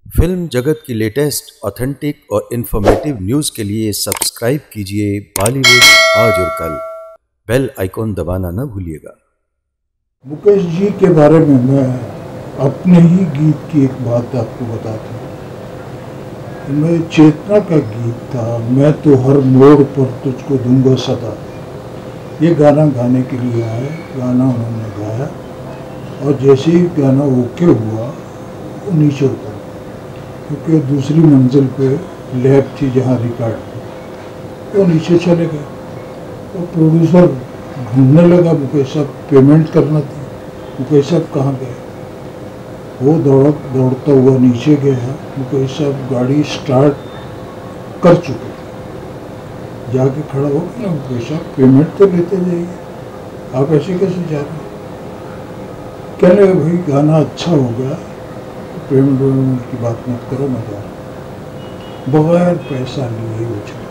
Film जगत की latest, authentic और इन्फॉर्मेटिव न्यूज़ के लिए सब्सक्राइब कीजिए बॉलीवुड आज और कल। बेल आइकॉन दबाना न भूलिएगा। मुकेश जी के बारे में मैं अपने ही गीत की एक बात आपको बताता हूँ। मैं चेतना का गीत था, मैं तो हर मोड़ पर तुझको दूंगा सदा। ये गाना गाने के लिए आए, गाना उन्होंने गाया और जैसे ही गाना ओके हुआ वो नीचे उतर, क्योंकि दूसरी मंजिल पे लैब थी जहाँ रिकॉर्ड थी। वो नीचे चले गए तो प्रोड्यूसर ढूंढने लगा, मुकेश साहब पेमेंट करना थी, मुकेश साहब कहाँ गए। वो दौड़ता हुआ नीचे गया। मुकेश साहब गाड़ी स्टार्ट कर चुके थे, जाके खड़ा हो गया। मुकेश साहब पेमेंट तो लेते जाइए, आप ऐसे कैसे जा रहे हैं। कहने लगे भाई गाना अच्छा हो गया, पेमेंट की बात मत करो, मैं जा रहा हूँ। बगैर पैसा लिए वो चले।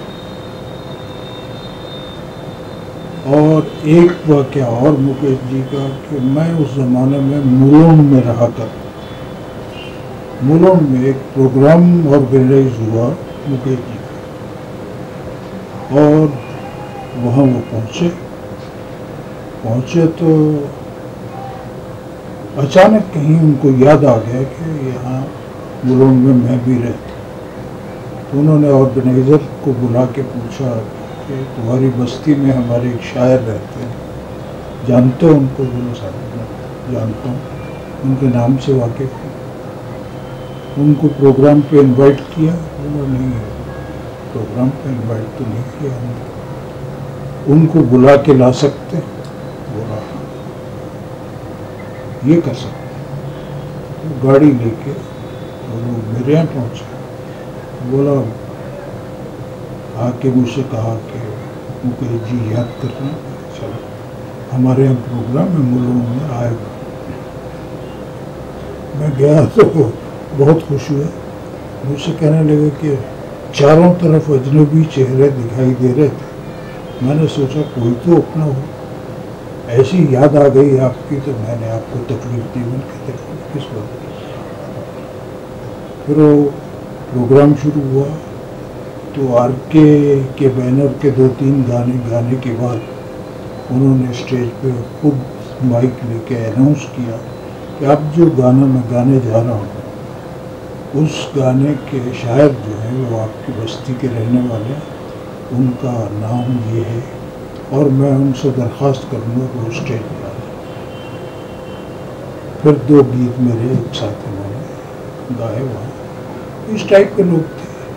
और एक वाक़या और मुकेश जी का कि मैं उस ज़माने में मुलुंड में रहा करता। मुलुंड में एक प्रोग्राम ऑर्गेनाइज हुआ मुकेश जी का, और वहाँ वो पहुँचे तो अचानक कहीं उनको याद आ गया कि यहाँ मुलुंड में मैं भी रहता। तो उन्होंने ऑर्गेनाइज़र को बुला के पूछा कि तुम्हारी बस्ती में हमारे एक शायर रहते हैं, जानते हो उनको। बोलो साहब मैं जानता हूँ, उनके नाम से वाकिफ़ हूँ। उनको प्रोग्राम पे इनवाइट किया। बोला नहीं, प्रोग्राम पे इनवाइट तो नहीं किया, उनको बुला के ला सकते। बोला ये कर सकते। तो गाड़ी लेके वो मेरे यहाँ पहुँचे। बोला आके मुझसे कहा कि मुकेश जी याद कर रहे हैं, चलो हमारे यहाँ प्रोग्राम है मुलुंड में, आएगा। मैं गया तो बहुत खुश हुआ। मुझसे कहने लगे कि चारों तरफ अजनबी चेहरे दिखाई दे रहे थे। मैंने सोचा कोई तो अपना हो। ऐसी याद आ गई आपकी तो मैंने आपको तकलीफ दी। मैंने कहा तकलीफ किस बात की। फिर वो प्रोग्राम शुरू हुआ तो आरके के बैनर के 2-3 गाने गाने के बाद उन्होंने स्टेज पे खुद माइक लेके अनाउंस किया कि अब जो गाना मैं गाने जा रहा हूँ उस गाने के शायर जो है वो आपकी बस्ती के रहने वाले, उनका नाम ये है और मैं उनसे दरख्वास्त करूँगा कि वो स्टेज पर आए। फिर 2 गीत मेरे एक साथ उन्होंने गाए वहाँ। इस टाइप के लोग थे।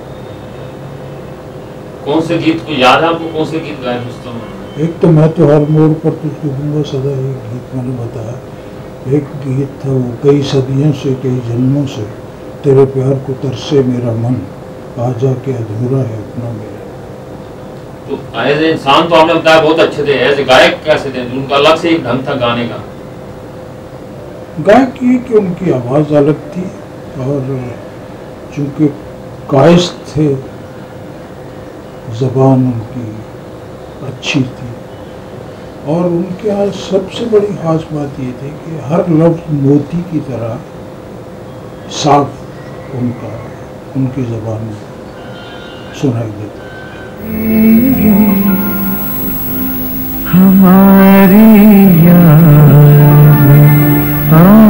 कौन से गीत को याद है आपको? कौन से गीत गाए दोस्तों? एक तो मैं तो हर मोड़ पर तुझको दूंगा सदा, एक गीत मैंने बताया। एक गीत था वो कई सदियों से कई जन्मों से तेरे प्यार को तरसे मेरा मन, आजा के अधूरा है अपना मेरा। तो एज इंसान तो आपने बताया बहुत अच्छे थे, एज गायक कैसे थे? उनका अलग से एक ढंग था गाने का। गायक ये कि उनकी आवाज़ अलग थी और चूँकि कायस्थ थे, ज़बान उनकी अच्छी थी। और उनके यहाँ सबसे बड़ी खास बात ये थी कि हर लफ्ज़ मोती की तरह साफ उनकी ज़बान में सुनाई देता। हमारी याद